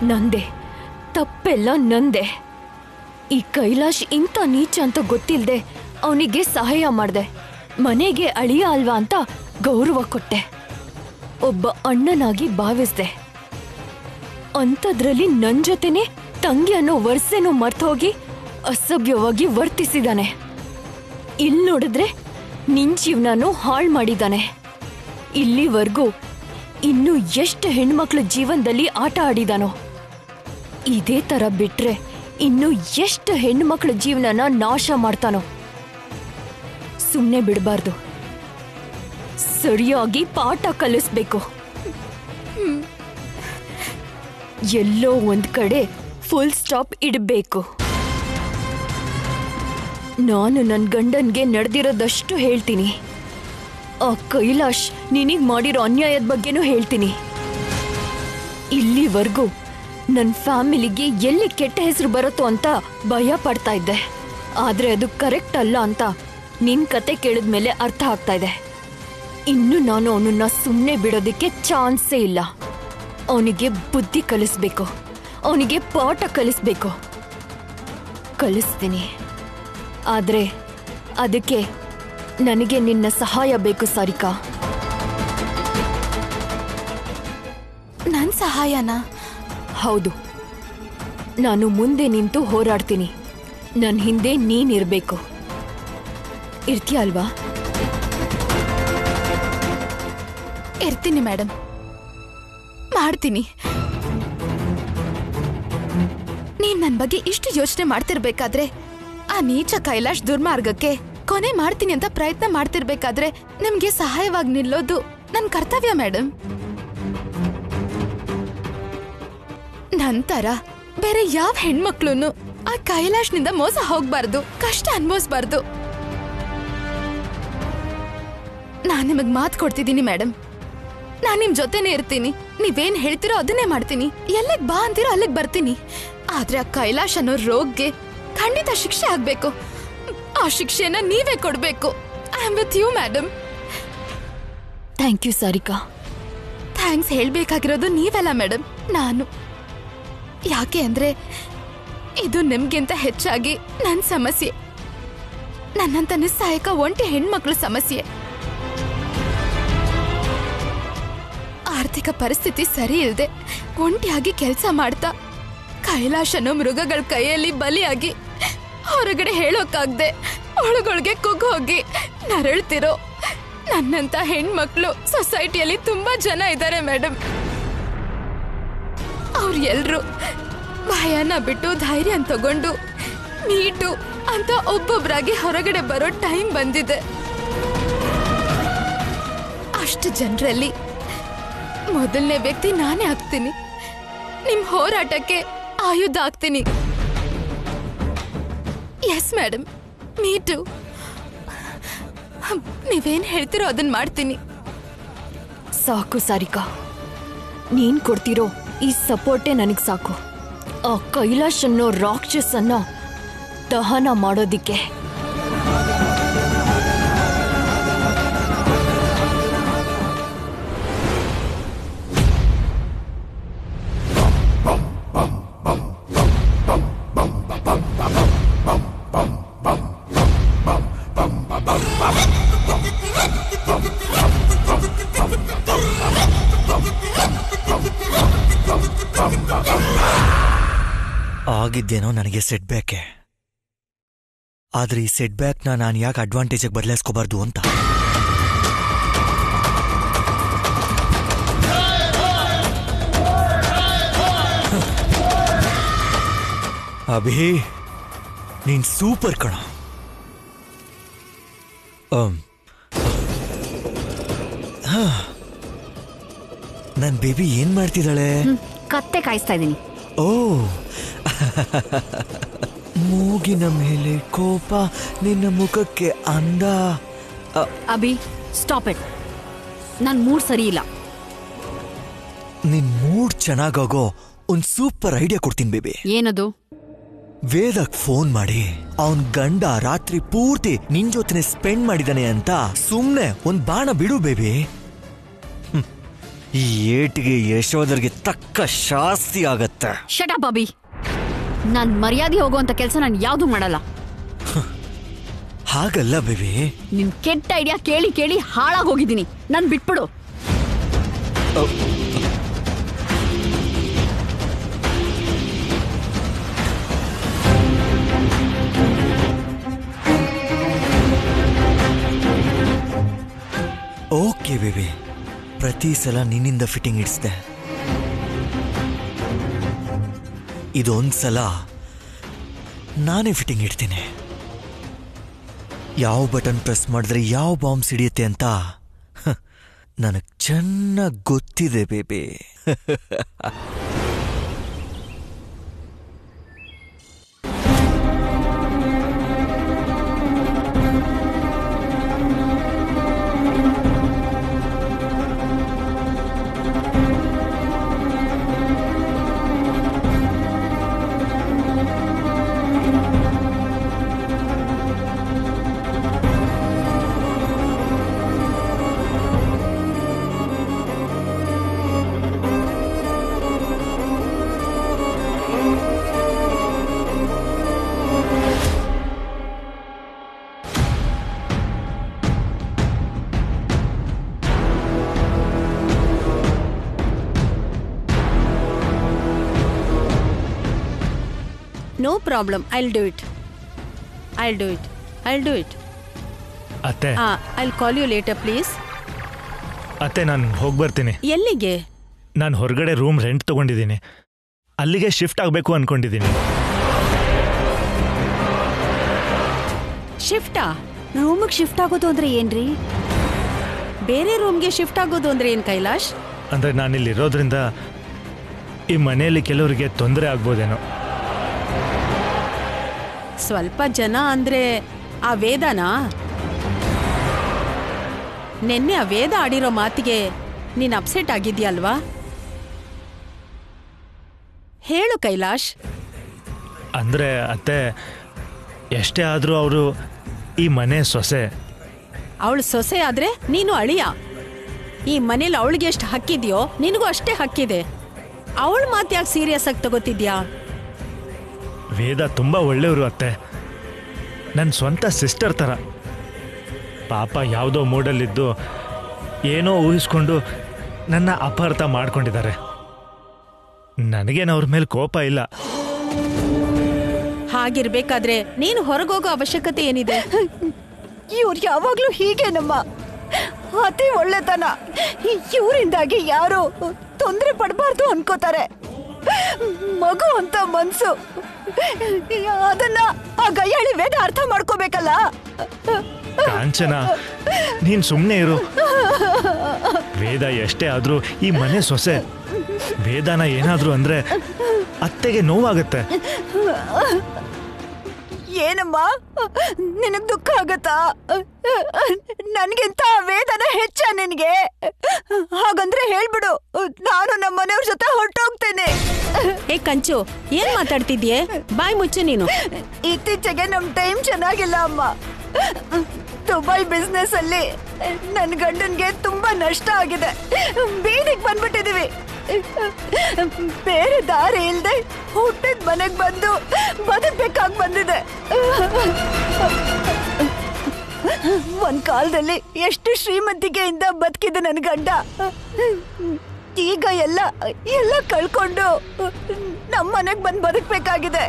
ನಂದೆ, ತಪ್ಪೆಲ್ಲ ನಂದೆ. ಈ ಕೈಲಾಶ್ ಇಂಥ ನೀಚ ಅಂತ ಗೊತ್ತಿಲ್ಲದೆ ಅವನಿಗೆ ಸಹಾಯ ಮಾಡಿದೆ. ಮನೆಗೆ ಅಳಿಯ ಅಲ್ವಾ ಅಂತ ಗೌರವ ಕೊಟ್ಟೆ. ಒಬ್ಬ ಅಣ್ಣನಾಗಿ ಭಾವಿಸ್ದೆ. ಅಂಥದ್ರಲ್ಲಿ ನನ್ ಜೊತೆನೆ ತಂಗಿ ಅನ್ನೋ ವರ್ಷನೂ ಮರ್ತೋಗಿ ಅಸಭ್ಯವಾಗಿ ವರ್ತಿಸಿದಾನೆ. ಇಲ್ಲಿ ನೋಡಿದ್ರೆ ನಿನ್ ಜೀವನನೂ ಹಾಳು ಮಾಡಿದಾನೆ. ಇಲ್ಲಿವರೆಗೂ ಇನ್ನು ಎಷ್ಟು ಹೆಣ್ಮಕ್ಳ ಜೀವನದಲ್ಲಿ ಆಟ ಆಡಿದಾನೋ. ಇದೇ ತರ ಬಿಟ್ರೆ ಇನ್ನು ಎಷ್ಟು ಹೆಣ್ಮಕ್ಳ ಜೀವನನ ನಾಶ ಮಾಡ್ತಾನೋ. ಸುಮ್ಮನೆ ಬಿಡಬಾರ್ದು, ಸರಿಯಾಗಿ ಪಾಠ ಕಲಿಸ್ಬೇಕು. ಎಲ್ಲೋ ಒಂದ್ ಕಡೆ ಫುಲ್ ಸ್ಟಾಪ್ ಇಡಬೇಕು. ನಾನು ನನ್ನ ಗಂಡನ್ಗೆ ನಡೆದಿರೋದಷ್ಟು ಹೇಳ್ತೀನಿ. ಆ ಕೈಲಾಶ್ ನಿನಗ್ ಮಾಡಿರೋ ಅನ್ಯಾಯದ ಬಗ್ಗೆನೂ ಹೇಳ್ತೀನಿ. ಇಲ್ಲಿವರೆಗೂ ನನ್ನ ಫ್ಯಾಮಿಲಿಗೆ ಎಲ್ಲಿ ಕೆಟ್ಟ ಹೆಸರು ಬರುತ್ತೋ ಅಂತ ಭಯ ಪಡ್ತಾ ಇದ್ದೆ. ಆದ್ರೆ ಅದು ಕರೆಕ್ಟ್ ಅಲ್ಲ ಅಂತ ನಿನ್ ಕತೆ ಕೇಳಿದ್ಮೇಲೆ ಅರ್ಥ ಆಗ್ತಾ ಇದೆ. ಇನ್ನು ನಾನು ಅವನನ್ನ ಸುಮ್ಮನೆ ಬಿಡೋದಕ್ಕೆ ಚಾನ್ಸೇ ಇಲ್ಲ. ಅವನಿಗೆ ಬುದ್ಧಿ ಕಲಿಸ್ಬೇಕು, ಅವನಿಗೆ ಪಾಠ ಕಲಿಸ್ಬೇಕು. ಕಲಿಸ್ತೀನಿ. ಆದ್ರೆ ಅದಕ್ಕೆ ನನಗೆ ನಿನ್ನ ಸಹಾಯ ಬೇಕು ಸಾರಿಕಾ. ನನ್ ಸಹಾಯನಾ? ಹೌದು. ನಾನು ಮುಂದೆ ನಿಂತು ಹೋರಾಡ್ತೀನಿ. ನನ್ನ ಹಿಂದೆ ನೀನಿರ್ಬೇಕು. ಇರ್ತೀಯ ಅಲ್ವಾ? ಇರ್ತೀನಿ ಮೇಡಮ್, ಮಾಡ್ತೀನಿ. ನೀನ್ ನನ್ ಬಗ್ಗೆ ಇಷ್ಟು ಯೋಚನೆ ಮಾಡ್ತಿರ್ಬೇಕಾದ್ರೆ, ಆ ನೀಚ ಕೈಲಾಶ್ ದುರ್ಮಾರ್ಗಕ್ಕೆ ಕೊನೆ ಮಾಡ್ತೀನಿ ಅಂತ ಪ್ರಯತ್ನ ಮಾಡ್ತಿರ್ಬೇಕಾದ್ರೆ ನಿಮ್ಗೆ ಸಹಾಯವಾಗಿ ನಿಲ್ಲೋದು ನನ್ ಕರ್ತವ್ಯ ಮೇಡಮ್. ನಂತರ ಬೇರೆ ಯಾವ ಹೆಣ್ಮಕ್ಳು ಆ ಕೈಲಾಶ್ನಿಂದ ಮೋಸ ಹೋಗ್ಬಾರ್ದು, ಕಷ್ಟ ಅನ್ಭವಿಸ್ಬಾರ್ದು. ನಾನ್ ನಿಮಗ್ ಮಾತು ಕೊಡ್ತಿದ್ದೀನಿ ಮೇಡಮ್. ನಾನ್ ನಿಮ್ ಜೊತೆನೆ ಇರ್ತೀನಿ. ನೀವೇನ್ ಹೇಳ್ತಿರೋ ಅದನ್ನೇ ಮಾಡ್ತೀನಿ. ಎಲ್ಲಿಗ್ ಬಾ ಅಂತೀರೋ ಅಲ್ಲಿಗ್ ಬರ್ತೀನಿ. ಆದ್ರೆ ಆ ಕೈಲಾಶ್ ಅನ್ನೋ ರೋಗ್ಗೆ ಖಂಡಿತ ಶಿಕ್ಷೆ ಆಗ್ಬೇಕು. ಆ ಶಿಕ್ಷೆನ ನೀವೇ ಕೊಡ್ಬೇಕು. I am with you madam. Thank you Sarika. Thanks ಹೇಳ್ಬೇಕಾಗಿರೋದು ನೀವೆಲ್ಲ ಮೇಡಮ್, ನಾನು. ಯಾಕೆ ಅಂದ್ರೆ ಇದು ನಿಮ್ಗಿಂತ ಹೆಚ್ಚಾಗಿ ನನ್ ಸಮಸ್ಯೆ. ನನ್ನಂತ ನಿಸ್ಸಹಾಯಕ ಒಂಟಿ ಹೆಣ್ಮಕ್ಳು ಸಮಸ್ಯೆ. ಆರ್ಥಿಕ ಪರಿಸ್ಥಿತಿ ಸರಿ ಇಲ್ಲದೆ ಒಂಟಿಯಾಗಿ ಕೆಲಸ ಮಾಡ್ತಾ ಕೈಲಾಶ್ ಅನ್ನೋ ಮೃಗಗಳ ಕೈಯಲ್ಲಿ ಬಲಿಯಾಗಿ ಹೊರಗಡೆ ಹೇಳೋಕ್ಕಾಗ್ದೆ ಒಳಗೊಳಗೆ ಕುಗ್ಗೋಗಿ ನರಳ್ತಿರೋ ನನ್ನಂತ ಹೆಣ್ಮಕ್ಳು ಸೊಸೈಟಿಯಲ್ಲಿ ತುಂಬಾ ಜನ ಇದ್ದಾರೆ ಮೇಡಮ್. ಅವ್ರು ಎಲ್ರು ಭಯನ ಬಿಟ್ಟು ಧೈರ್ಯ ತಗೊಂಡು ಮೀಟು ಅಂತ ಒಬ್ಬೊಬ್ರಾಗಿ ಹೊರಗಡೆ ಬರೋ ಟೈಮ್ ಬಂದಿದೆ. ಅಷ್ಟು ಜನರಲ್ಲಿ ಮೊದಲನೇ ವ್ಯಕ್ತಿ ನಾನೇ ಆಗ್ತೀನಿ. ನಿಮ್ ಹೋರಾಟಕ್ಕೆ ಆಯುಧ ಆಗ್ತೀನಿ. Yes madam, me too. ನೀವೇನ್ ಹೇಳ್ತಿರೋ ಅದನ್ನ ಮಾಡ್ತೀನಿ. ಸಾಕು ಸಾರಿಕಾ, ನೀನ್ ಕೊಡ್ತಿರೋ ಈ ಸಪೋರ್ಟೇ ನನಗ್ ಸಾಕು. ಆ ಕೈಲಾಶ್ ಅನ್ನೋ ರಾಕ್ಷಸನ್ನ ದಹನ ಮಾಡೋದಿಕ್ಕೆ. ಆಗಿದ್ದೇನೋ ನನಗೆ ಸೆಟ್ ಬ್ಯಾಕೆ. ಆದ್ರೆ ಈ ಸೆಟ್ ಬ್ಯಾಕ್ನ ನಾನು ಯಾಕೆ ಅಡ್ವಾಂಟೇಜ್ ಬದಲಾಯಿಸ್ಕೋಬಾರ್ದು ಅಂತ. ಅಭಿ, ನೀನ್ ಸೂಪರ್ ಕಣ. ನನ್ ಬೇಬಿ ಏನ್ ಮಾಡ್ತಿದ್ದಾಳೆ? ಕತ್ತೆ ಕಾಯಿಸ್ತಾ ಇದ್ದೀನಿ. ಓ, ಮೂಗಿನ ಮೇಲೆ ಕೋಪ, ನಿನ್ನ ಮುಖಕ್ಕೆ ಅಂದ. Abhi, stop it. ನನ್ ಮೂಡ್ ಸರಿ ಇಲ್ಲ. ನಿನ್ ಮೂಡ್ ಚೆನ್ನಾಗಾಗೋ ಒಂದ್ ಸೂಪರ್ ಐಡಿಯಾ ಕೊಡ್ತೀನಿ ಬೇಬಿ. ಏನದು? ವೇದಕ್ ಫೋನ್ ಮಾಡಿ ಅವನ್ ಗಂಡ ರಾತ್ರಿ ಪೂರ್ತಿ ನಿನ್ ಜೊತೆ ಸ್ಪೆಂಡ್ ಮಾಡಿದಾನೆ ಅಂತ ಸುಮ್ನೆ ಒಂದ್ ಬಾಣ ಬಿಡು ಬೇಬಿ. ಈ ಏಟಿಗೆ ಯಶೋಧರ್ಗೆ ತಕ್ಕ ಶಾಸ್ತಿ ಆಗತ್ತೆ. ಅತ್ತೆ. Shut up Abhi. ನಾನ್ ಮರ್ಯಾದೆ ಹೋಗುವಂತ ಕೆಲಸ ನಾನು ಯಾವ್ದು ಮಾಡಲ್ಲ. ಹಾಗಲ್ಲ ಬೇಬಿ, ನಿನ್ ಕೆಟ್ಟ ಐಡಿಯಾ ಕೇಳಿ ಕೇಳಿ ಹಾಳಾಗೋಗಿದ್ದೀನಿ. ನನ್ ಬಿಟ್ಬಿಡು. ಓಕೆ ಬೇಬಿ, ಪ್ರತಿ ಸಲ ನಿನ್ನಿಂದ ಫಿಟ್ಟಿಂಗ್ ಇಡ್ಸ್ದೆ. ಇದೊಂದ್ಸಲ ನಾನೇ ಫಿಟ್ಟಿಂಗ್ ಇಡ್ತೀನಿ. ಯಾವ ಬಟನ್ ಪ್ರೆಸ್ ಮಾಡಿದ್ರೆ ಯಾವ ಬಾಂಬ್ ಸಿಡಿಯುತ್ತೆ ಅಂತ ನನಗೆ ಚೆನ್ನಾಗಿ ಗೊತ್ತಿದೆ baby. No problem. I'll do it. ಅತ್ತೆ, I'll call you later, please. ಅತ್ತೆ, ನಾನು ಹೋಗಿ ಬರ್ತೀನಿ. ಎಲ್ಲಿಗೆ? ನಾನು ಹೊರಗಡೆ ರೂಮ್ ರೆಂಟ್ ತಗೊಂಡಿದ್ದೀನಿ. ಅಲ್ಲಿಗೆ ಶಿಫ್ಟ್ ಆಗಬೇಕು ಅನ್ಕೊಂಡಿದ್ದೀನಿ. ಶಿಫ್ಟಾ? ರೂಮಿಗೆ ಶಿಫ್ಟ್ ಆಗೋದು ಅಂದ್ರೆ ಏನ್ರಿ? ಬೇರೆ ರೂಮ್ಗೆ ಶಿಫ್ಟ್ ಆಗೋದು ಅಂದ್ರೆ ಏನ್ ಕೈಲಾಶ್? ಅಂದರೆ ನಾನಿಲ್ಲಿರೋದ್ರಿಂದ ಈ ಮನೆಯಲ್ಲಿ ಕೆಲವರಿಗೆ ತೊಂದರೆ ಆಗ್ಬೋದೇನೋ. ಸ್ವಲ್ಪ ಜನ ಅಂದ್ರೆ ಆ ವೇದನಾ? ನೆನ್ನೆ ಆ ವೇದ ಆಡಿರೋ ಮಾತಿಗೆ ನೀನ್ ಅಪ್ಸೆಟ್ ಆಗಿದ್ಯಲ್ವಾ? ಹೇಳು ಕೈಲಾಶ್. ಅಂದರೆ ಅತ್ತೆ, ಎಷ್ಟೇ ಆದರೂ ಅವರು ಈ ಮನೆ ಸೊಸೆ. ಅವಳು ಸೊಸೆ ಆದ್ರೆ ನೀನು ಅಳಿಯ. ಈ ಮನೇಲಿ ಅವಳಿಗೆ ಎಷ್ಟು ಹಕ್ಕಿದ್ಯೋ ನಿನಗೂ ಅಷ್ಟೇ ಹಕ್ಕಿದೆ. ಅವಳ ಮಾತು ಯಾಕೆ ಸೀರಿಯಸ್ ಆಗಿ ತಗೋತಿದ್ಯಾ? ವೇದ ತುಂಬ ಒಳ್ಳೆಯವರು ಅತ್ತೆ. ನನ್ನ ಸ್ವಂತ ಸಿಸ್ಟರ್ ಥರ. ಪಾಪ ಯಾವುದೋ ಮೂಡಲ್ಲಿದ್ದು ಏನೋ ಊಹಿಸ್ಕೊಂಡು ನನ್ನ ಅಪಾರ್ಥ ಮಾಡ್ಕೊಂಡಿದ್ದಾರೆ. ನನಗೇನು ಅವ್ರ ಮೇಲೆ ಕೋಪ ಇಲ್ಲ. ಹಾಗಿರ್ಬೇಕಾದ್ರೆ ನೀನು ಹೊರಗೋಗೋ ಅವಶ್ಯಕತೆ ಏನಿದೆ? ಇವ್ರು ಯಾವಾಗ್ಲೂ ಹೀಗೇನಮ್ಮ, ಅತಿ ಒಳ್ಳೆತನ. ಇವರಿಂದಾಗಿ ಯಾರು ತೊಂದರೆ ಪಡಬಾರ್ದು ಅನ್ಕೋತಾರೆ. ಮಗು ಅಂತ ಮನ್ಸು, ಅದನ್ನ ಆ ಗಯ್ಯಾಳಿ ವೇದ ಅರ್ಥ ಮಾಡ್ಕೋಬೇಕಲ್ಲ. ಕಾಂಚನ, ನೀನ್ ಸುಮ್ಮನೆ ಇರು. ವೇದ ಎಷ್ಟೇ ಆದ್ರೂ ಈ ಮನೆ ಸೊಸೆ. ವೇದನ ಏನಾದ್ರು ಅಂದ್ರೆ ಅತ್ತೆಗೆ ನೋವಾಗತ್ತೆ. ಏನಮ್ಮ, ನಿನಗ್ ದುಃಖ ಆಗತ್ತಾ? ನನ್ಗಿಂತ ವೇದನ ಹೆಚ್ಚ ನಿನ್ಗೆ? ಹಾಗಂದ್ರೆ ಹೇಳ್ಬಿಡು, ನಾನು ನಮ್ಮ ಮನೆಯವ್ರ ಜೊತೆ ಹೊರಟೋಗ್ತೇನೆ. ಹೇ ಕಂಚು, ಏನ್ ಮಾತಾಡ್ತಿದ್ಯೆ? ಬಾಯ್ ಮುಚ್ಚು ನೀನು. ಇತ್ತೀಚೆಗೆ ನಮ್ ಟೈಮ್ ಚೆನ್ನಾಗಿಲ್ಲ ಅಮ್ಮ. ದುಬೈ ಬಿಸ್ನೆಸ್ ಅಲ್ಲಿ ನನ್ ಗಂಡನ್ಗೆ ತುಂಬಾ ನಷ್ಟ ಆಗಿದೆ. ಬೀದಿಗೆ ಬಂದ್ಬಿಟ್ಟಿದೀವಿ. ಬೇರೆ ದಾರಿ ಇಲ್ದೆ ಹುಟ್ಟಿದ ಮನೆಗ್ ಬಂದು ಬದುಕ್ಬೇಕಾಗಿ ಬಂದಿದೆ. ಒಂದ್ ಕಾಲದಲ್ಲಿ ಎಷ್ಟು ಶ್ರೀಮಂತಿಕೆಯಿಂದ ಬದುಕಿದ ನನ್ ಗಂಡ ಈಗ ಎಲ್ಲ ಕಳ್ಕೊಂಡು ನಮ್ಮ ಮನೆಗ್ ಬಂದು ಬದುಕ್ಬೇಕಾಗಿದೆ.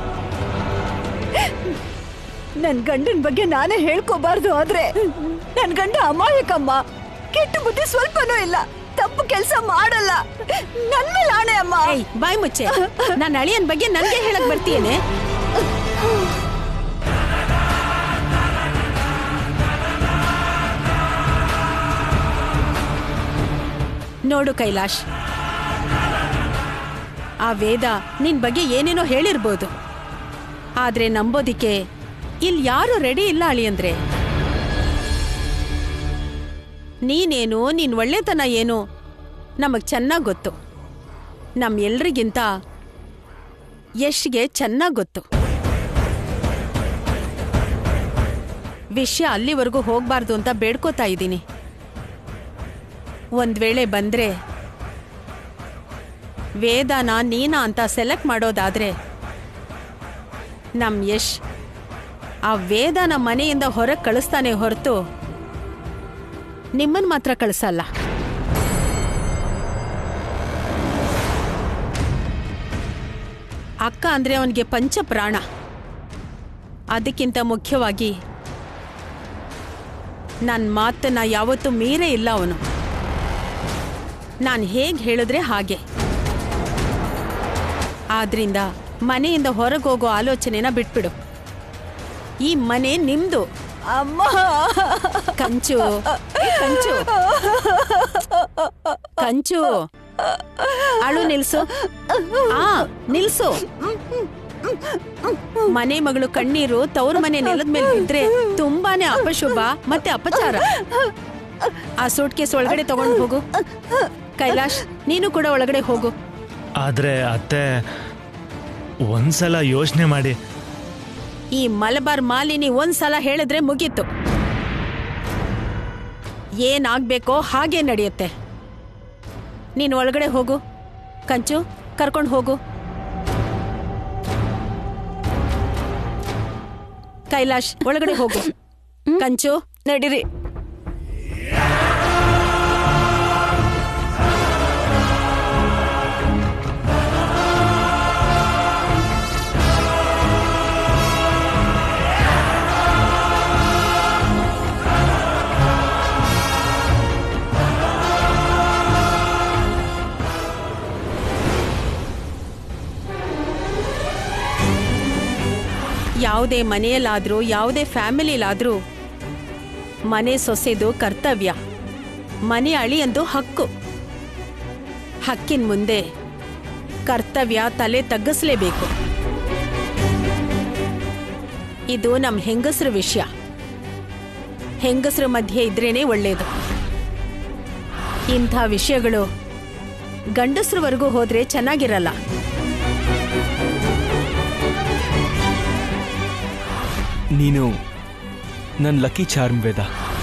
ನನ್ ಗಂಡನ್ ಬಗ್ಗೆ ನಾನೇ ಹೇಳ್ಕೋಬಾರ್ದು, ಆದ್ರೆ ನನ್ ಗಂಡ ಅಮಾಯಕಮ್ಮ. ಕೆಟ್ಟ ಬುದ್ಧಿ ಸ್ವಲ್ಪನೂ ಇಲ್ಲ. ತಪ್ಪು ಕೆಲಸ ಮಾಡಲ್ಲ. ನನ್ ಮೇಲೆ ಆಣೆ ಅಮ್ಮ. ಬಾಯ್ ಮುಚ್ಚೆ. ನನ್ನ ಅಳಿಯನ್ ಬಗ್ಗೆ ನನ್ಗೆ ಹೇಳಕ್ ಬರ್ತೀಯೇನೆ? ನೋಡು ಕೈಲಾಶ್, ಆ ವೇದ ನಿನ್ ಬಗ್ಗೆ ಏನೇನೋ ಹೇಳಿರ್ಬೋದು, ಆದ್ರೆ ನಂಬೋದಿಕ್ಕೆ ಇಲ್ಲಿ ಯಾರು ರೆಡಿ ಇಲ್ಲ ಅಳಿಯಂದ್ರೆ. ನೀನೇನು, ನಿನ್ ಒಳ್ಳೆತನ ಏನು ನಮಗ್ ಚೆನ್ನಾಗ್ ಗೊತ್ತು. ನಮ್ಮೆಲ್ರಿಗಿಂತ ಯಶ್ಗೆ ಚೆನ್ನಾಗ್ ಗೊತ್ತು. ವಿಷಯ ಅಲ್ಲಿವರೆಗೂ ಹೋಗ್ಬಾರ್ದು ಅಂತ ಬೇಡ್ಕೋತಾ ಇದ್ದೀನಿ. ಒಂದ್ ವೇಳೆ ಬಂದ್ರೆ ವೇದಾನ ನೀನಾ ಅಂತ ಸೆಲೆಕ್ಟ್ ಮಾಡೋದಾದ್ರೆ ನಮ್ ಯಶ್ ಆ ವೇದಾನ ಮನೆಯಿಂದ ಹೊರಗೆ ಕಳಿಸ್ತಾನೆ ಹೊರತು ನಿಮ್ಮನ್ ಮಾತ್ರ ಕಳಿಸಲ್ಲ. ಅಕ್ಕ ಅಂದ್ರೆ ಅವನಿಗೆ ಪಂಚ ಪ್ರಾಣ. ಅದಕ್ಕಿಂತ ಮುಖ್ಯವಾಗಿ ನನ್ನ ಮಾತನ್ನ ಯಾವತ್ತೂ ಮೀರೇ ಇಲ್ಲ ಅವನು. ನಾನು ಹೇಗೆ ಹೇಳಿದ್ರೆ ಹಾಗೆ. ಆದ್ರಿಂದ ಮನೆಯಿಂದ ಹೊರಗೋಗೋ ಆಲೋಚನೆನ ಬಿಟ್ಬಿಡು. ಈ ಮನೆ ನಿಮ್ದು. ಅಮ್ಮ, ಕಂಚು ಕಂಚು ಕಂಚು ಅಳು ನಿಲ್ಸು. ನಿಲ್ಸು. ಮನೆ ಮಗಳು ಕಣ್ಣೀರು ತವ್ರ ಮನೆ ನೆಲದ ಮೇಲೆ ಬಿದ್ರೆ ತುಂಬಾನೇ ಅಪಶುಭ ಮತ್ತೆ ಅಪಚಾರ. ಆ ಸೂಟ್ ಕೇಸ್ ಒಳಗಡೆ ತಗೊಂಡು ಹೋಗು. ಕೈಲಾಶ್, ನೀನು ಕೂಡ ಒಳಗಡೆ ಹೋಗು. ಆದ್ರೆ ಅತ್ತೆ, ಒಂದ್ಸಲ ಯೋಚನೆ ಮಾಡಿ. ಈ ಮಲಬಾರ್ ಮಾಲಿನಿ ಒಂದ್ಸಲ ಹೇಳಿದ್ರೆ ಮುಗೀತು. ಏನಾಗ್ಬೇಕೋ ಹಾಗೆ ನಡೆಯುತ್ತೆ. ನೀನು ಒಳಗಡೆ ಹೋಗು. ಕಂಚು, ಕರ್ಕೊಂಡು ಹೋಗು. ಕೈಲಾಶ್, ಒಳಗಡೆ ಹೋಗು. ಕಂಚು, ನಡೀರಿ. ಯಾವುದೇ ಮನೆಯಲ್ಲಾದ್ರೂ ಯಾವುದೇ ಫ್ಯಾಮಿಲಿಲಾದ್ರೂ ಮನೆ ಸೊಸೆದು ಕರ್ತವ್ಯ, ಮನೆ ಅಳಿಯಂದು ಹಕ್ಕು. ಹಕ್ಕಿನ ಮುಂದೆ ಕರ್ತವ್ಯ ತಲೆ ತಗ್ಗಿಸ್ಲೇಬೇಕು. ಇದು ನಮ್ಮ ಹೆಂಗಸರ ವಿಷಯ. ಹೆಂಗಸರ ಮಧ್ಯೆ ಇದ್ರೇನೆ ಒಳ್ಳೇದು. ಇಂಥ ವಿಷಯಗಳು ಗಂಡಸ್ರವರೆಗೂ ಹೋದ್ರೆ ಚೆನ್ನಾಗಿರಲ್ಲ. ನೀನು ನನ್ನ ಲಕ್ಕಿ ಚಾರ್ಮ್ ವೇದ.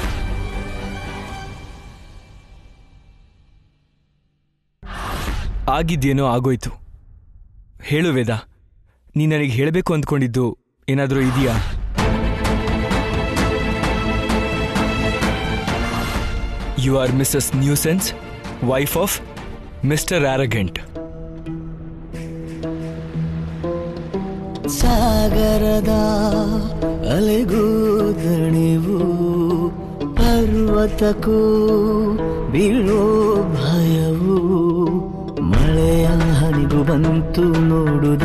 ಆಗಿದ್ದೇನೋ ಆಗೋಯ್ತು. ಹೇಳು ವೇದ, ನೀ ನನಗೆ ಹೇಳಬೇಕು ಅಂದ್ಕೊಂಡಿದ್ದು ಏನಾದರೂ ಇದೆಯಾ? You are Mrs nuisance, wife of Mr arrogant. ಸಾಗರದ ಅಲೆಗೂ ದಣಿವು, ಪರ್ವತಕ್ಕೂ ಬೀಳೋ ಭಯವು, ಮಳೆಯ ಹನಿಗೂ ಬಂತು ನೋಡುದ,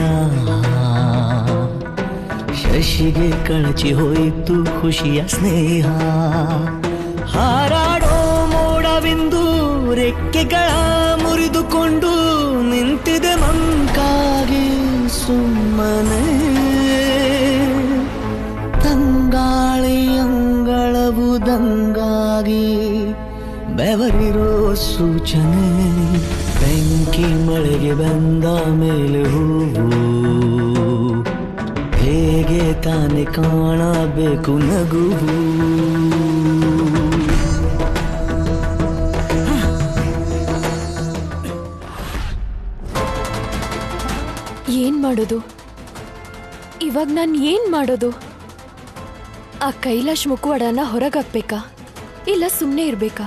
ಶಶಿಗೆ ಕಳಚಿ ಹೋಯಿತು ಖುಷಿಯ ಸ್ನೇಹ. ಹಾರಾಡೋ ಮೋಡವಿಂದು ರೆಕ್ಕೆಗಳ ಮುರಿದುಕೊಂಡು ನಿಂತಿದೆ ಮಂಕಾಗಿ ಸುಮ್ಮನೆ. ತಂಗಾಳಿ ಅಂಗಳವು ದಂಗಾಗಿ ಬೆವರಿರೋ ಸೂಚನೆ. ಬೆಂಕಿ ಮಳೆಗೆ ಬಂದ ಮೇಲೆ ಹೂವು ಹೇಗೆ ತಾನೆ ಕಾಣಬೇಕು ನಗುವು. ಏನ್ ಮಾಡೋದು ಇವಾಗ? ನಾನು ಏನ್ ಮಾಡೋದು? ಆ ಕೈಲಾಶ್ ಮುಖವಾಡನ ಹೊರಗಾಕ್ಬೇಕಾ ಇಲ್ಲ ಸುಮ್ಮನೆ ಇರ್ಬೇಕಾ?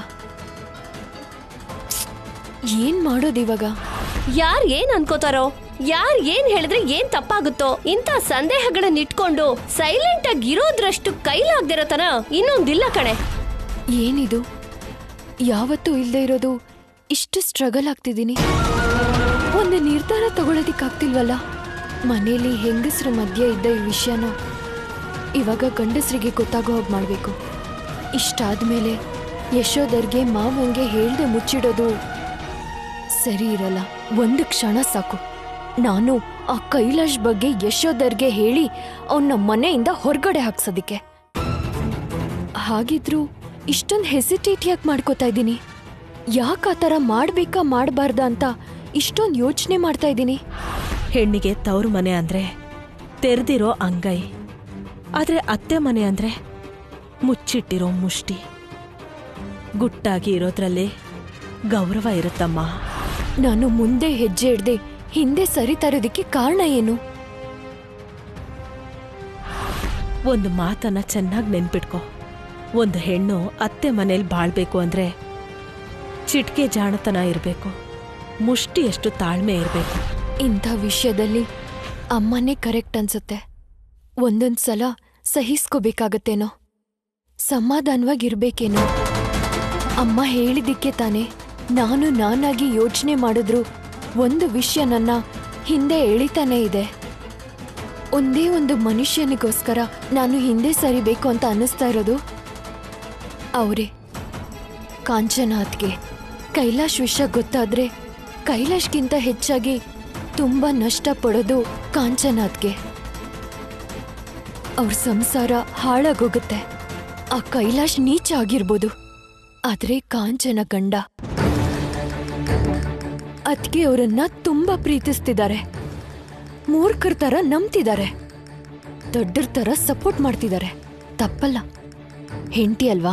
ಏನ್ ಮಾಡೋದು ಇವಾಗ? ಯಾರ್ ಏನ್ ಅನ್ಕೋತಾರೋ, ಯಾರ್ ಏನ್ ಹೇಳಿದ್ರೆ ಏನ್ ತಪ್ಪಾಗುತ್ತೋ, ಇಂಥ ಸಂದೇಹಗಳನ್ನ ಇಟ್ಕೊಂಡು ಸೈಲೆಂಟ್ ಆಗಿ ಇರೋದ್ರಷ್ಟು ಕೈಲಾಗ್ದಿರೋತನ ಇನ್ನೊಂದಿಲ್ಲ ಕಣೆ. ಏನಿದು? ಯಾವತ್ತೂ ಇಲ್ದೇ ಇರೋದು ಇಷ್ಟು ಸ್ಟ್ರಗಲ್ ಆಗ್ತಿದ್ದೀನಿ. ಒಂದು ನಿರ್ಧಾರ ತಗೊಳ್ಳೋದಿಕ್ಕಾಗ್ತಿಲ್ವಲ್ಲ. ಮನೇಲಿ ಹೆಂಗಸ್ರ ಮಧ್ಯೆ ಇದ್ದ ಈ ವಿಷಯನ ಇವಾಗ ಗಂಡಸ್ರಿಗೆ ಗೊತ್ತಾಗೋ ಹಾಗೆ ಮಾಡಬೇಕು. ಇಷ್ಟಾದ್ಮೇಲೆ ಯಶೋಧರ್ಗೆ ಮಾವಂಗೆ ಹೇಳ್ದೆ ಮುಚ್ಚಿಡೋದು ಸರಿ ಇರಲ್ಲ. ಒಂದು ಕ್ಷಣ ಸಾಕು, ನಾನು ಆ ಕೈಲಾಶ್ ಬಗ್ಗೆ ಯಶೋಧರ್ಗೆ ಹೇಳಿ ಅವನ್ನ ಮನೆಯಿಂದ ಹೊರಗಡೆ ಹಾಕ್ಸೋದಿಕ್ಕೆ. ಹಾಗಿದ್ರು ಇಷ್ಟೊಂದು ಹೆಸಿಟೇಟ್ ಯಾಕೆ ಮಾಡ್ಕೋತಾ ಇದ್ದೀನಿ? ಯಾಕೆ ಆ ಥರ ಮಾಡ್ಬೇಕಾ ಮಾಡಬಾರ್ದ ಅಂತ ಇಷ್ಟೊಂದು ಯೋಚನೆ ಮಾಡ್ತಾ ಇದ್ದೀನಿ. ಹೆಣ್ಣಿಗೆ ತವ್ರ ಮನೆ ಅಂದ್ರೆ ತೆರೆದಿರೋ ಅಂಗೈ, ಆದ್ರೆ ಅತ್ತೆ ಮನೆ ಅಂದ್ರೆ ಮುಚ್ಚಿಟ್ಟಿರೋ ಮುಷ್ಟಿ. ಗುಟ್ಟಾಗಿ ಇರೋದ್ರಲ್ಲಿ ಗೌರವ ಇರುತ್ತಮ್ಮ. ನಾನು ಮುಂದೆ ಹೆಜ್ಜೆ ಇಡ್ದೆ ಹಿಂದೆ ಸರಿತಾ ಇರೋದಕ್ಕೆ ಕಾರಣ ಏನು? ಒಂದು ಮಾತನ್ನ ಚೆನ್ನಾಗಿ ನೆನ್ಪಿಟ್ಕೋ. ಒಂದು ಹೆಣ್ಣು ಅತ್ತೆ ಮನೇಲಿ ಬಾಳ್ಬೇಕು ಅಂದ್ರೆ ಚಿಟ್ಕೆ ಜಾಣತನ ಇರಬೇಕು, ಮುಷ್ಟಿಯಷ್ಟು ತಾಳ್ಮೆ ಇರಬೇಕು. ಇಂಥ ವಿಷಯದಲ್ಲಿ ಅಮ್ಮನೇ ಕರೆಕ್ಟ್ ಅನ್ಸುತ್ತೆ. ಒಂದೊಂದ್ ಸಲ ಸಹಿಸ್ಕೋಬೇಕಾಗತ್ತೇನೋ, ಸಮಾಧಾನವಾಗಿರ್ಬೇಕೇನೋ. ಅಮ್ಮ ಹೇಳಿದ್ದಕ್ಕೆ ತಾನೆ ನಾನು ನಾನಾಗಿ ಯೋಚನೆ ಮಾಡಿದ್ರು ಒಂದು ವಿಷಯ ನನ್ನ ಹಿಂದೆ ಎಳಿತಾನೇ ಇದೆ. ಒಂದೇ ಒಂದು ಮನುಷ್ಯನಿಗೋಸ್ಕರ ನಾನು ಹಿಂದೆ ಸರಿಬೇಕು ಅಂತ ಅನ್ನಿಸ್ತಾ ಇರೋದು ಅವರೇ, ಕಾಂಚನಾಥ್ಗೆ. ಕೈಲಾಶ್ ವಿಷಯ ಗೊತ್ತಾದ್ರೆ ಕೈಲಾಶ್ಗಿಂತ ಹೆಚ್ಚಾಗಿ ತುಂಬಾ ನಷ್ಟ ಪಡೋದು ಕಾಂಚನಾಥ್ಗೆ. ಅವ್ರ ಸಂಸಾರ ಹಾಳಾಗೋಗುತ್ತೆ. ಆ ಕೈಲಾಶ್ ನೀಚ ಆಗಿರ್ಬೋದು, ಆದ್ರೆ ಕಾಂಚನ ಗಂಡ ಅದ್ಕೆ ಅವರನ್ನ ತುಂಬಾ ಪ್ರೀತಿಸ್ತಿದ್ದಾರೆ. ಮೂರ್ಖರ ತರ ನಂಬ್ತಿದ್ದಾರೆ, ದೊಡ್ಡರ ತರ ಸಪೋರ್ಟ್ ಮಾಡ್ತಿದ್ದಾರೆ. ತಪ್ಪಲ್ಲ, ಹೆಂಡತಿ ಅಲ್ವಾ,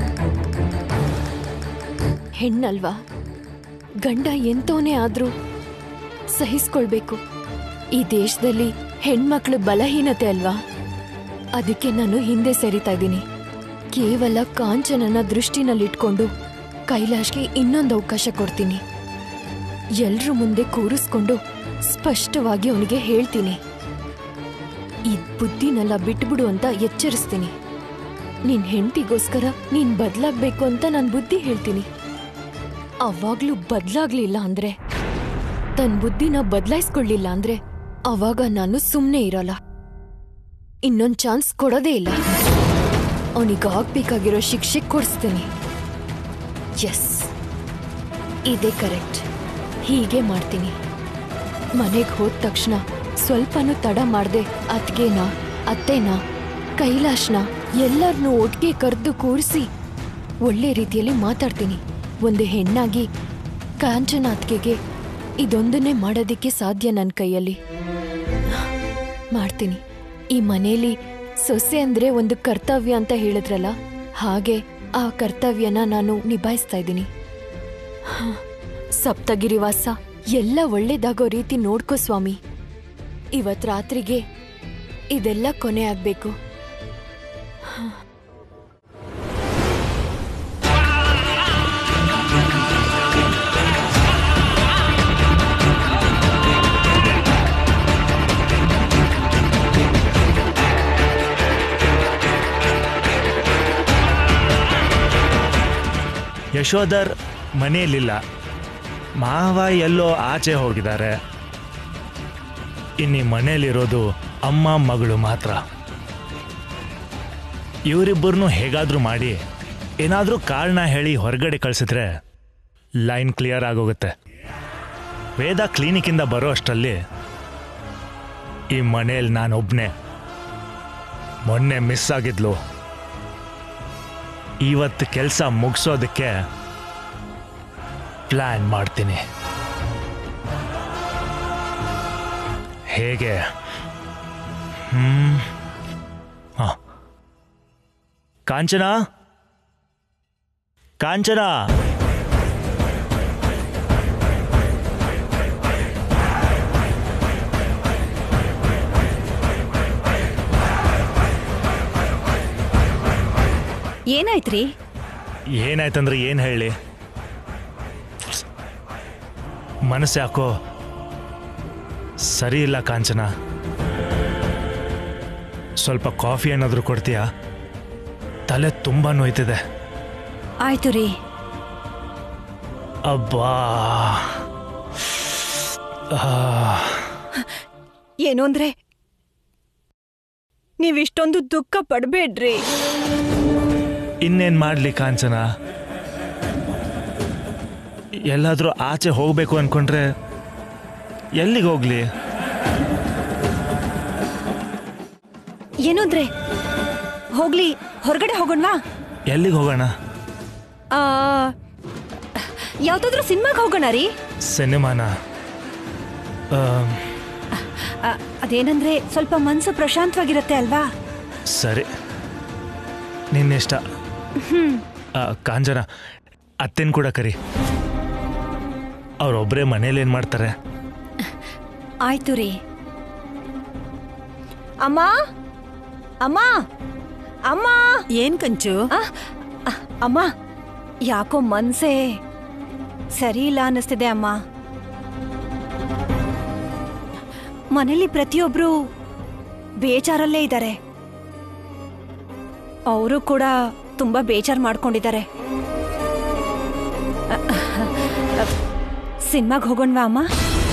ಹೆಣ್ಣಲ್ವಾ. ಗಂಡ ಎಂತವನೇ ಆದ್ರೂ ಸಹಿಸ್ಕೊಳ್ಬೇಕು. ಈ ದೇಶದಲ್ಲಿ ಹೆಣ್ಮಕ್ಳು ಬಲಹೀನತೆ ಅಲ್ವಾ, ಅದಕ್ಕೆ ನಾನು ಹಿಂದೆ ಸರಿತಾ ಇದ್ದೀನಿ. ಕೇವಲ ಕಾಂಚನನ ದೃಷ್ಟಿನಲ್ಲಿಟ್ಕೊಂಡು ಕೈಲಾಶ್ಗೆ ಇನ್ನೊಂದು ಅವಕಾಶ ಕೊಡ್ತೀನಿ. ಎಲ್ರ ಮುಂದೆ ಕೂರಿಸ್ಕೊಂಡು ಸ್ಪಷ್ಟವಾಗಿ ಅವನಿಗೆ ಹೇಳ್ತೀನಿ, ಈ ಬುದ್ಧಿನೆಲ್ಲ ಬಿಟ್ಬಿಡು ಅಂತ ಎಚ್ಚರಿಸ್ತೀನಿ. ನಿನ್ ಹೆಂಡತಿಗೋಸ್ಕರ ನೀನ್ ಬದ್ಲಾಗ್ಬೇಕು ಅಂತ ನಾನು ಬುದ್ಧಿ ಹೇಳ್ತೀನಿ. ಅವಾಗ್ಲೂ ಬದ್ಲಾಗ್ಲಿಲ್ಲ ಅಂದ್ರೆ, ತನ್ನ ಬುದ್ಧಿನ ಬದಲಾಯಿಸ್ಕೊಳ್ಳಿಲ್ಲ ಅಂದ್ರೆ ಅವಾಗ ನಾನು ಸುಮ್ಮನೆ ಇರಲ್ಲ. ಇನ್ನೊಂದು ಚಾನ್ಸ್ ಕೊಡೋದೇ ಇಲ್ಲ. ಅವನಿಗಾಗ್ಬೇಕಾಗಿರೋ ಶಿಕ್ಷೆ ಕೊಡಿಸ್ತೀನಿ. ಎಸ್, ಇದೇ ಕರೆಕ್ಟ್. ಹೀಗೆ ಮಾಡ್ತೀನಿ. ಮನೆಗೆ ಹೋದ ತಕ್ಷಣ ಸ್ವಲ್ಪನೂ ತಡ ಮಾಡದೆ ಅತ್ಗೆನ, ಅತ್ತೆನ, ಕೈಲಾಶ್ನ ಎಲ್ಲರನ್ನೂ ಒಟ್ಟಿಗೆ ಕರೆದು ಕೂರಿಸಿ ಒಳ್ಳೆ ರೀತಿಯಲ್ಲಿ ಮಾತಾಡ್ತೀನಿ. ಒಂದು ಹೆಣ್ಣಾಗಿ ಕಾಂಚನಾಥ್ಗೆ ಇದೊಂದನ್ನೇ ಮಾಡೋದಕ್ಕೆ ಸಾಧ್ಯ ನನ್ನ ಕೈಯಲ್ಲಿ. ಮಾಡ್ತೀನಿ. ಈ ಮನೇಲಿ ಸೊಸೆ ಅಂದ್ರೆ ಒಂದು ಕರ್ತವ್ಯ ಅಂತ ಹೇಳಿದ್ರಲ್ಲ, ಹಾಗೆ ಆ ಕರ್ತವ್ಯನ ನಾನು ನಿಭಾಯಿಸ್ತಾ ಇದ್ದೀನಿ. ಸಪ್ತಗಿರಿವಾಸ ಎಲ್ಲ ಒಳ್ಳೇದಾಗೋ ರೀತಿ ನೋಡ್ಕೋ ಸ್ವಾಮಿ. ಇವತ್ ರಾತ್ರಿಗೆ ಇದೆಲ್ಲ ಕೊನೆ ಆಗ್ಬೇಕು. ಯಶೋಧರ್ ಮನೆಯಲ್ಲಿಲ್ಲ, ಮಾವ ಎಲ್ಲೋ ಆಚೆ ಹೋಗಿದ್ದಾರೆ. ಇನ್ನೀ ಮನೆಯಲ್ಲಿರೋದು ಅಮ್ಮ ಮಗಳು ಮಾತ್ರ. ಇವರಿಬ್ಬರನ್ನೂ ಹೇಗಾದ್ರೂ ಮಾಡಿ ಏನಾದರೂ ಕಾರಣ ಹೇಳಿ ಹೊರಗಡೆ ಕಳಿಸಿದ್ರೆ ಲೈನ್ ಕ್ಲಿಯರ್ ಆಗೋಗುತ್ತೆ. ವೇದ ಕ್ಲಿನಿಕ್ಕಿಂದ ಬರೋ ಅಷ್ಟರಲ್ಲಿ ಈ ಮನೆಯಲ್ಲಿ ನಾನೊಬ್ಬನೇ. ಮೊನ್ನೆ ಮಿಸ್ ಆಗಿದ್ಲು. ಇವತ್ತು ಕೆಲಸ ಮುಗಿಸೋದಕ್ಕೆ ಪ್ಲಾನ್ ಮಾಡ್ತೀನಿ. ಹೇಗೆ? ಕಾಂಚನ, ಕಾಂಚನ, ಏನಾಯ್ತ್ರಿ? ಏನಾಯ್ತಂದ್ರೆ ಏನು ಹೇಳಿ, ಮನಸ್ಸು ಯಾಕೋ ಸರಿ ಇಲ್ಲ ಕಾಂಚನ. ಸ್ವಲ್ಪ ಕಾಫಿ ಏನಾದರೂ ಕೊಡ್ತೀಯಾ? ತಲೆ ತುಂಬ ನೋಯ್ತಿದೆ. ಆಯ್ತು ರೀ. ಅಬ್ಬಾ, ಏನು ಅಂದ್ರೆ ನೀವಿಷ್ಟೊಂದು ದುಃಖ ಪಡ್ಬೇಡ್ರಿ. ಇನ್ನೇನು ಮಾಡಲಿ ಕಾಂಚನ, ಎಲ್ಲಾದರೂ ಆಚೆ ಹೋಗಬೇಕು ಅನ್ಕೊಂಡ್ರೆ ಎಲ್ಲಿಗೆ ಹೋಗ್ಲಿ? ಏನು ಅಂದ್ರೆ ಹೋಗ್ಲಿ, ಹೊರಗಡೆ ಹೋಗೋಣವಾ? ಎಲ್ಲಿಗೆ ಹೋಗೋಣ? ಯಾವ್ದಾದ್ರೂ ಸಿನಿಮಾಗೆ ಹೋಗೋಣ ರೀ. ಸಿನಿಮಾನ? ಅದೇನಂದ್ರೆ ಸ್ವಲ್ಪ ಮನ್ಸು ಪ್ರಶಾಂತವಾಗಿರತ್ತೆ ಅಲ್ವಾ? ಸರಿ, ನಿನ್ನಿಷ್ಟ. ಕಾಂಚನ, ಅತ್ತೆನ್ ಕೂಡ ಕರಿ. ಅವ್ರೊಬ್ಬರೇ ಮನೇಲಿ ಏನು ಮಾಡ್ತಾರೆ? ಆಯ್ತು ರೀ. ಅಮ್ಮ ಅಮ್ಮ ಅಮ್ಮ. ಏನ್ ಕಂಚು? ಅಮ್ಮ, ಯಾಕೋ ಮನ್ಸೇ ಸರಿ ಇಲ್ಲ ಅನ್ನಿಸ್ತಿದೆ ಅಮ್ಮ. ಮನೇಲಿ ಪ್ರತಿಯೊಬ್ರು ಬೇಜಾರಲ್ಲೇ ಇದ್ದಾರೆ. ಅವರು ಕೂಡ ತುಂಬಾ ಬೇಜಾರು ಮಾಡ್ಕೊಂಡಿದ್ದಾರೆ. ಸಿನಿಮಾಗೆ ಹೋಗೋಣವಾ ಅಮ್ಮ?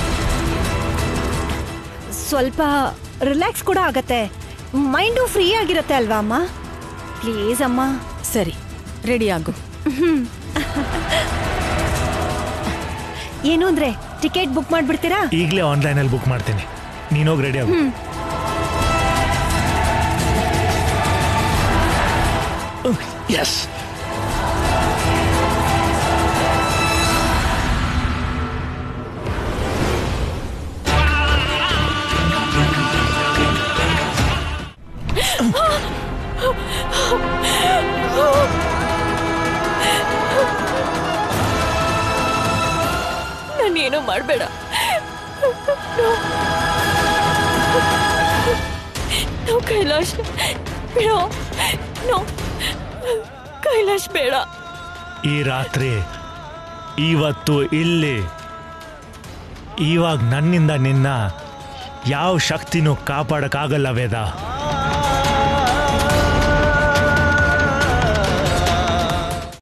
ಸ್ವಲ್ಪ ರಿಲ್ಯಾಕ್ಸ್ ಕೂಡ ಆಗತ್ತೆ, ಮೈಂಡು ಫ್ರೀ ಆಗಿರತ್ತೆ ಅಲ್ವಾ ಅಮ್ಮ? ಪ್ಲೀಸ್ ಅಮ್ಮ. ಸರಿ, ರೆಡಿ ಆಗು. ಏನು ಅಂದ್ರೆ ಟಿಕೆಟ್ ಬುಕ್ ಮಾಡ್ಬಿಡ್ತೀರಾ? ಈಗಲೇ ಆನ್ಲೈನಲ್ಲಿ ಬುಕ್ ಮಾಡ್ತೀನಿ, ನೀನೋಗಿ ರೆಡಿ ಆಗು. ಎಸ್. ನಾನೇನೋ ಮಾಡಬೇಡ. ನೋ ಕೈಲಾಶ್, ಬಿಡೋ. ನೋ ಕೈಲಾಶ್, ಬೇಡ. ಈ ರಾತ್ರಿ, ಇವತ್ತು, ಇಲ್ಲಿ, ಇವಾಗ ನನ್ನಿಂದ ನಿನ್ನ ಯಾವ ಶಕ್ತಿನೂ ಕಾಪಾಡಕ್ಕಾಗಲ್ಲ ವೇದ.